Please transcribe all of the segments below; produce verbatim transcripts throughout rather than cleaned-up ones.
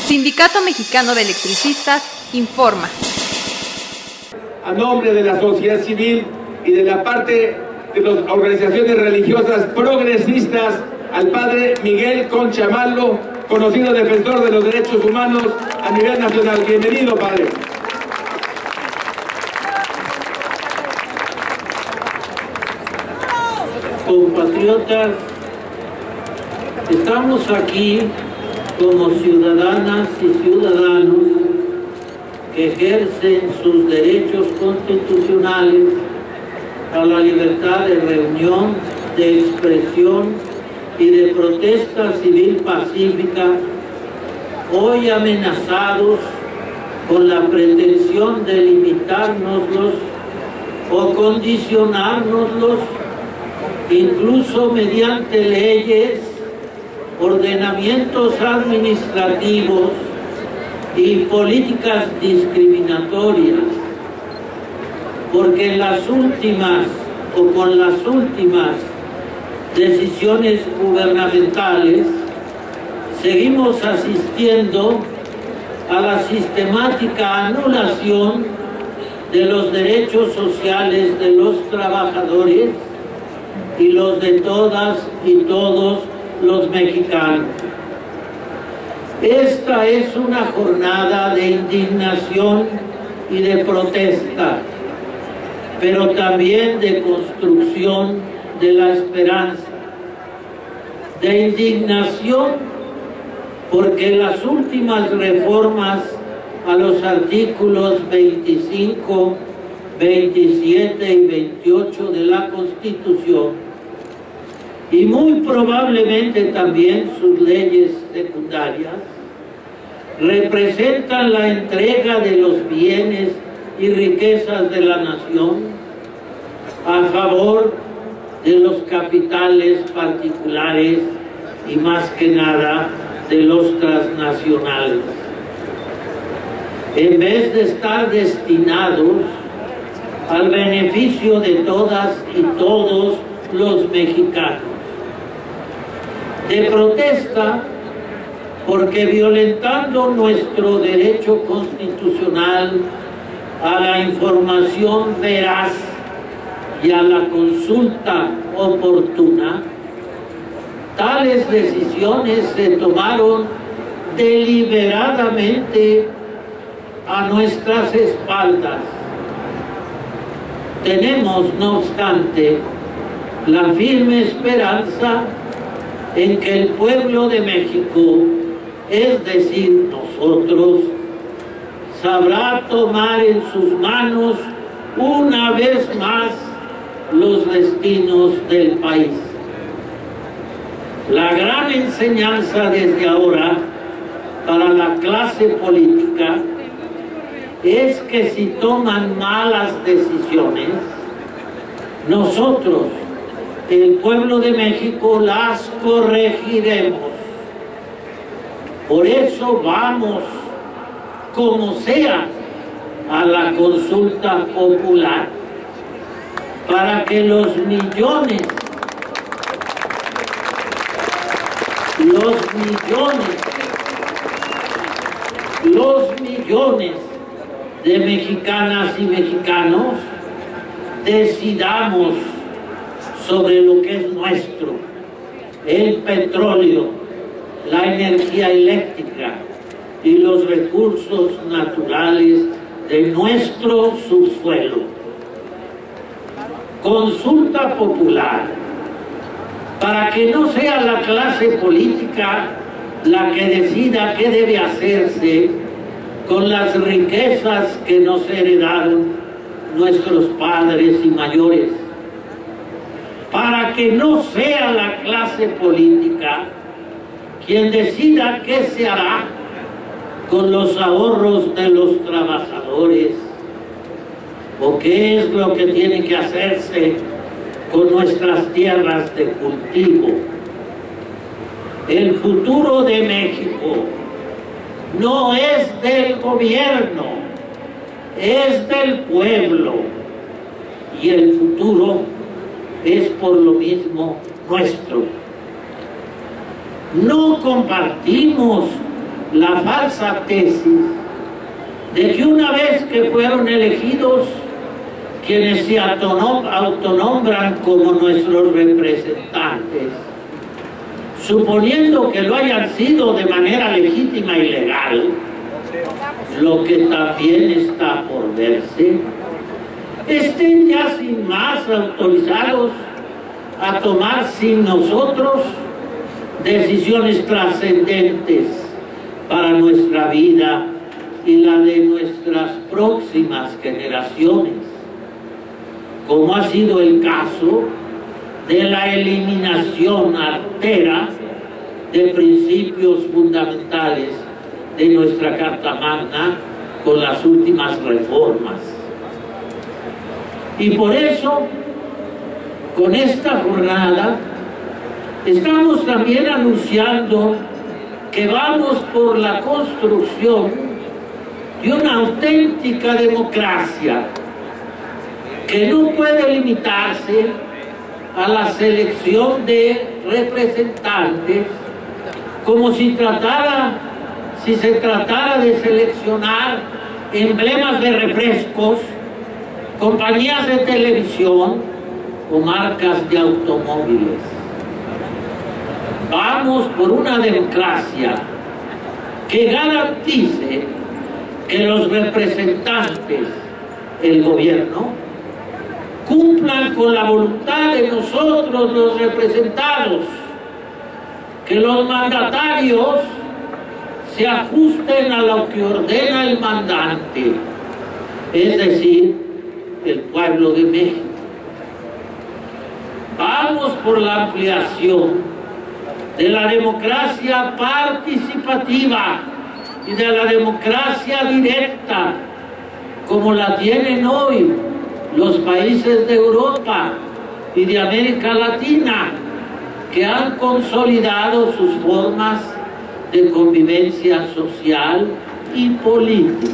Sindicato Mexicano de Electricistas informa. A nombre de la sociedad civil y de la parte de las organizaciones religiosas progresistas, al padre Miguel Concha Malo, conocido defensor de los derechos humanos a nivel nacional. Bienvenido, padre. Compatriotas, estamos aquí como ciudadanas y ciudadanos que ejercen sus derechos constitucionales a la libertad de reunión, de expresión y de protesta civil pacífica, hoy amenazados con la pretensión de limitárnoslos o condicionárnoslos, incluso mediante leyes, ordenamientos administrativos y políticas discriminatorias, porque en las últimas o con las últimas decisiones gubernamentales seguimos asistiendo a la sistemática anulación de los derechos sociales de los trabajadores y los de todas y todos los mexicanos. Esta es una jornada de indignación y de protesta, pero también de construcción de la esperanza. De indignación porque las últimas reformas a los artículos veinticinco, veintisiete y veintiocho de la Constitución, y muy probablemente también sus leyes secundarias, representan la entrega de los bienes y riquezas de la nación a favor de los capitales particulares y más que nada de los transnacionales, en vez de estar destinados al beneficio de todas y todos los mexicanos. De protesta porque violentando nuestro derecho constitucional a la información veraz y a la consulta oportuna, tales decisiones se tomaron deliberadamente a nuestras espaldas. Tenemos, no obstante, la firme esperanza en que el pueblo de México, es decir, nosotros, sabrá tomar en sus manos una vez más los destinos del país. La gran enseñanza desde ahora para la clase política es que si toman malas decisiones, nosotros, el pueblo de México, las corregiremos. Por eso vamos, como sea, a la consulta popular, para que los millones, los millones, los millones de mexicanas y mexicanos decidamos sobre lo que es nuestro, el petróleo, la energía eléctrica y los recursos naturales de nuestro subsuelo. Consulta popular, para que no sea la clase política la que decida qué debe hacerse con las riquezas que nos heredaron nuestros padres y mayores, para que no sea la clase política quien decida qué se hará con los ahorros de los trabajadores o qué es lo que tiene que hacerse con nuestras tierras de cultivo. El futuro de México no es del gobierno, es del pueblo, y el futuro es por lo mismo nuestro. No compartimos la falsa tesis de que una vez que fueron elegidos, quienes se autonombran como nuestros representantes, suponiendo que lo hayan sido de manera legítima y legal, lo que también está por verse, estén ya sin más autorizados a tomar sin nosotros decisiones trascendentes para nuestra vida y la de nuestras próximas generaciones, como ha sido el caso de la eliminación artera de principios fundamentales de nuestra Carta Magna con las últimas reformas. Y por eso, con esta jornada, estamos también anunciando que vamos por la construcción de una auténtica democracia que no puede limitarse a la selección de representantes como si tratara, si se tratara de seleccionar emblemas de refrescos, compañías de televisión o marcas de automóviles. Vamos por una democracia que garantice que los representantes, el gobierno, cumplan con la voluntad de nosotros los representados, que los mandatarios se ajusten a lo que ordena el mandante, es decir, el pueblo de México. Vamos por la ampliación de la democracia participativa y de la democracia directa, como la tienen hoy los países de Europa y de América Latina, que han consolidado sus formas de convivencia social y política.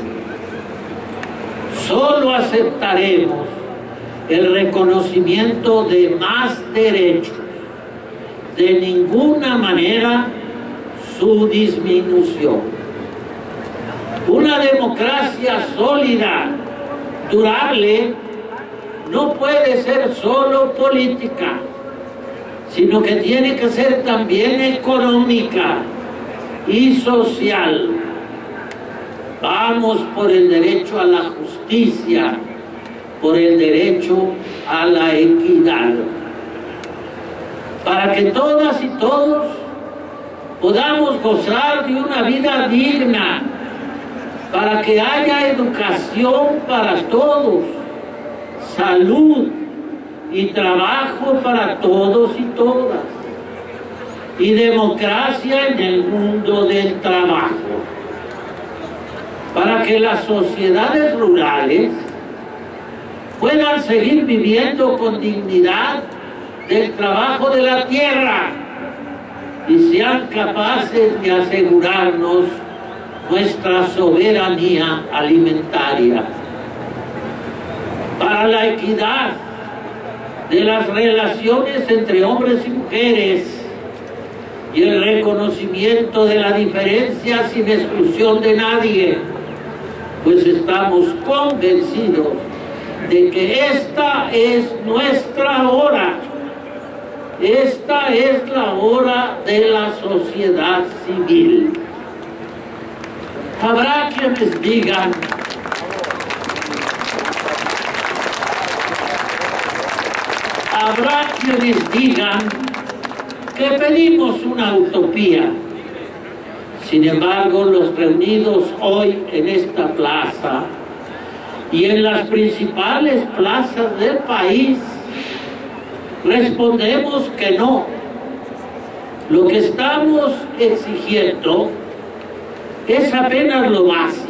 Solo aceptaremos el reconocimiento de más derechos, de ninguna manera su disminución. Una democracia sólida, durable, no puede ser solo política, sino que tiene que ser también económica y social. Vamos por el derecho a la justicia, por el derecho a la equidad, para que todas y todos podamos gozar de una vida digna, para que haya educación para todos, salud y trabajo para todos y todas, y democracia en el mundo del trabajo, para que las sociedades rurales puedan seguir viviendo con dignidad del trabajo de la tierra y sean capaces de asegurarnos nuestra soberanía alimentaria. Para la equidad de las relaciones entre hombres y mujeres y el reconocimiento de la diferencia sin exclusión de nadie, pues estamos convencidos de que esta es nuestra hora. Esta es la hora de la sociedad civil. Habrá quienes digan habrá quienes digan que pedimos una utopía. Sin embargo, los reunidos hoy en esta plaza y en las principales plazas del país respondemos que no. Lo que estamos exigiendo es apenas lo básico.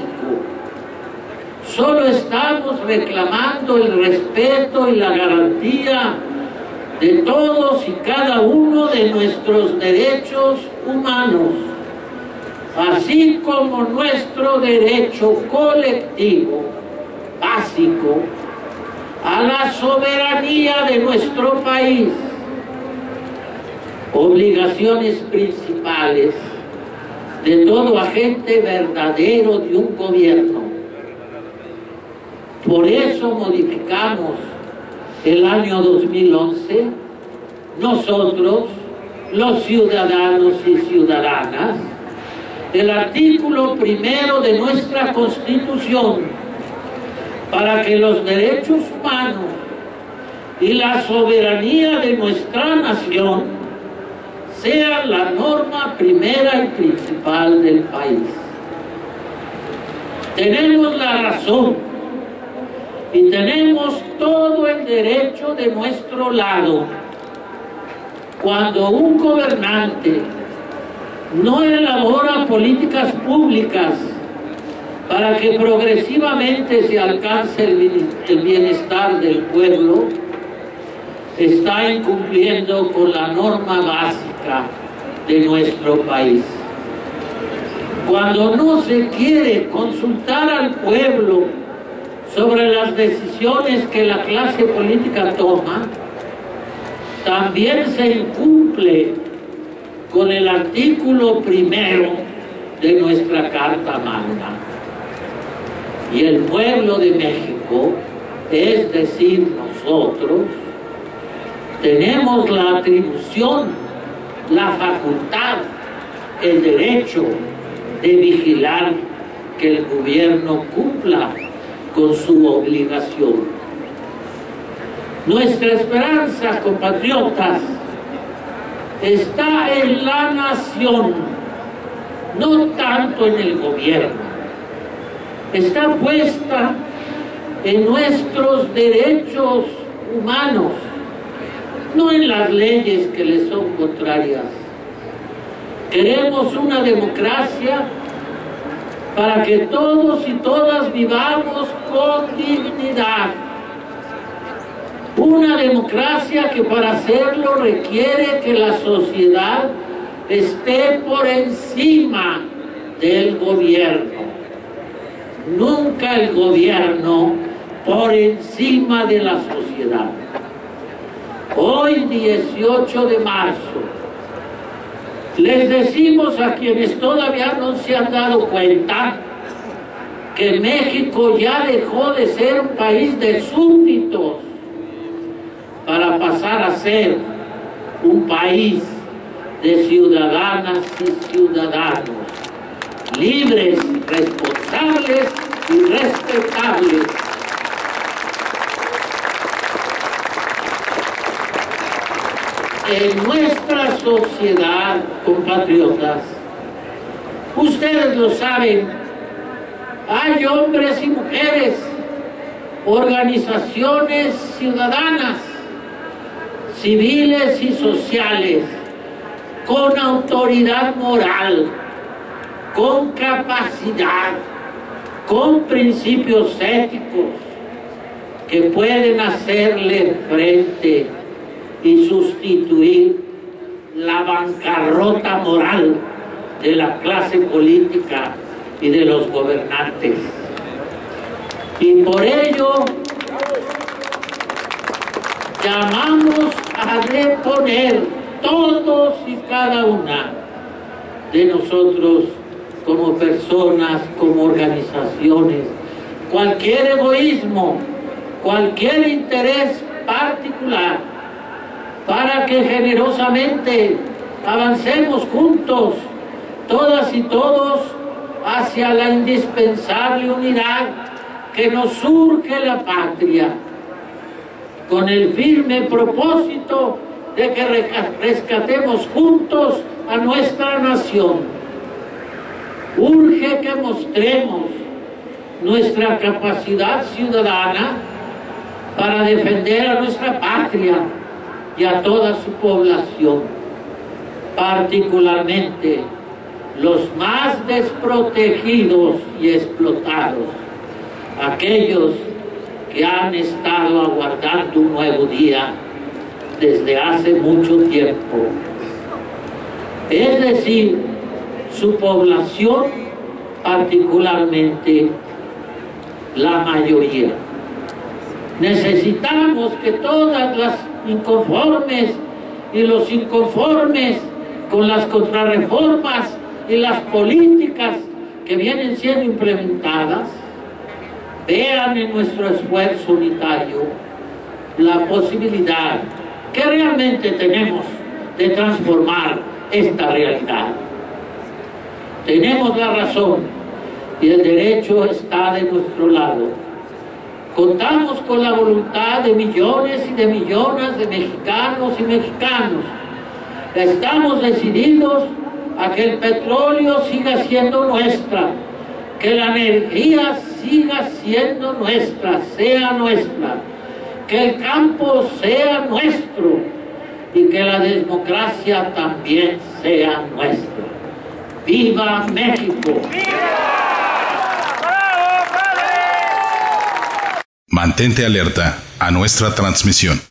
Solo estamos reclamando el respeto y la garantía de todos y cada uno de nuestros derechos humanos, así como nuestro derecho colectivo básico a la soberanía de nuestro país. Obligaciones principales de todo agente verdadero de un gobierno. Por eso modificamos el año dos mil once, nosotros, los ciudadanos y ciudadanas, el artículo primero de nuestra Constitución, para que los derechos humanos y la soberanía de nuestra nación sean la norma primera y principal del país. Tenemos la razón y tenemos todo el derecho de nuestro lado cuando un gobernante no elabora políticas públicas para que progresivamente se alcance el bienestar del pueblo, está incumpliendo con la norma básica de nuestro país. Cuando no se quiere consultar al pueblo sobre las decisiones que la clase política toma, también se incumple con el artículo primero de nuestra Carta Magna. Y el pueblo de México, es decir, nosotros, tenemos la atribución, la facultad, el derecho de vigilar que el gobierno cumpla con su obligación. Nuestra esperanza, compatriotas, está en la nación, no tanto en el gobierno. Está puesta en nuestros derechos humanos, no en las leyes que le son contrarias. Queremos una democracia para que todos y todas vivamos con dignidad. Una democracia que para hacerlo requiere que la sociedad esté por encima del gobierno. Nunca el gobierno por encima de la sociedad. Hoy, dieciocho de marzo, les decimos a quienes todavía no se han dado cuenta que México ya dejó de ser un país de súbditos para pasar a ser un país de ciudadanas y ciudadanos, libres, responsables y respetables. En nuestra sociedad, compatriotas, ustedes lo saben, hay hombres y mujeres, organizaciones ciudadanas, civiles y sociales, con autoridad moral, con capacidad, con principios éticos, que pueden hacerle frente y sustituir la bancarrota moral de la clase política y de los gobernantes. Y por ello llamamos a deponer todos y cada una de nosotros, como personas, como organizaciones, cualquier egoísmo, cualquier interés particular, para que generosamente avancemos juntos, todas y todos, hacia la indispensable unidad que nos surge la patria, con el firme propósito de que rescatemos juntos a nuestra nación. Urge que mostremos nuestra capacidad ciudadana para defender a nuestra patria y a toda su población, particularmente los más desprotegidos y explotados, aquellos que han estado aguardando un nuevo día desde hace mucho tiempo. Es decir, su población, particularmente la mayoría. Necesitamos que todas las inconformes y los inconformes con las contrarreformas y las políticas que vienen siendo implementadas vean en nuestro esfuerzo unitario la posibilidad que realmente tenemos de transformar esta realidad. Tenemos la razón y el derecho está de nuestro lado. Contamos con la voluntad de millones y de millones de mexicanos y mexicanos. Estamos decididos a que el petróleo siga siendo nuestra, que la energía siga siendo nuestra, sea nuestra, que el campo sea nuestro y que la democracia también sea nuestra. ¡Viva México! Mantente alerta a nuestra transmisión.